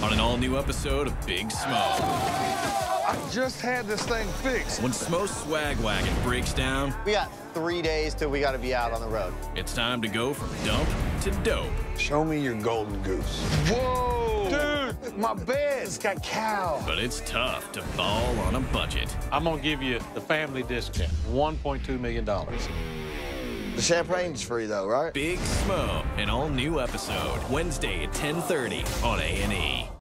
on an all-new episode of Big Smo. I just had this thing fixed. When Smo's swag wagon breaks down, We got 3 days till we gotta be out on the road. it's time to go from dump to dope. Show me your golden goose. Whoa! Dude, my bed's got cow. But it's tough to ball on a budget. I'm gonna give you the family discount, $1.2 million. The champagne's free though, right? Big Smo, an all-new episode, Wednesday at 10:30 on A&E.